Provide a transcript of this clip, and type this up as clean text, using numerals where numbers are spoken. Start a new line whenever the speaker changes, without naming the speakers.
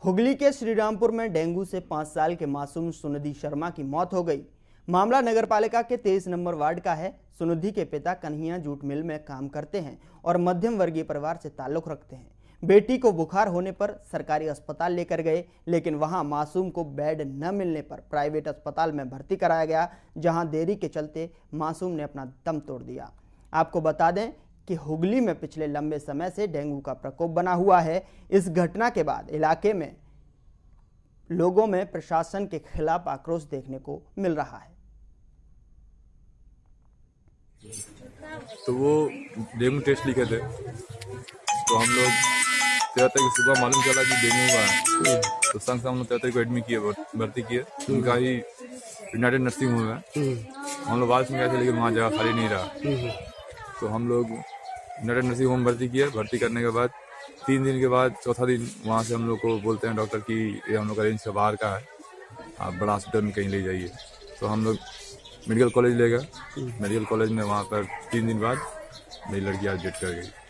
हुगली के श्रीरामपुर में डेंगू से 5 साल के मासूम सुनिधि शर्मा की मौत हो गई। मामला नगरपालिका के 23 नंबर वार्ड का है। सुनिधि के पिता कन्हैया जूट मिल में काम करते हैं और मध्यम वर्गीय परिवार से ताल्लुक रखते हैं। बेटी को बुखार होने पर सरकारी अस्पताल लेकर गए, लेकिन वहां मासूम को बेड न मिलने पर प्राइवेट अस्पताल में भर्ती कराया गया, जहां देरी के चलते मासूम ने अपना दम तोड़ दिया। आपको बता दें कि हुगली में पिछले लंबे समय से डेंगू का प्रकोप बना हुआ है। इस घटना के बाद इलाके में लोगों में प्रशासन के खिलाफ आक्रोश देखने को मिल रहा है।
तो वो डेंगू टेस्ट लिखे थे, तो हम लोग 13 तारीख सुबह मालूम चला कि डेंगू हुआ है, तो संग से हम लोग 13 तारीख को एडमिट किए, भर्ती किए। उनका ही यूनाइटेड नर्सिंग होम है। हम लोग बाद में गए थे, लेकिन वहाँ जगह खाली नहीं रहा, तो हम लोग यूनाइटेड नर्सिंग होम भर्ती किए। भर्ती करने के बाद 3 दिन के बाद चौथा दिन वहाँ से हम लोग को बोलते हैं डॉक्टर कि ये हम लोग का रेंज से बाहर का है, आप बड़ा हॉस्पिटल में कहीं ले जाइए। तो हम लोग मेडिकल कॉलेज ले गए। मेडिकल कॉलेज में वहाँ पर 3 दिन बाद मेरी लड़की एडमिट कर गई।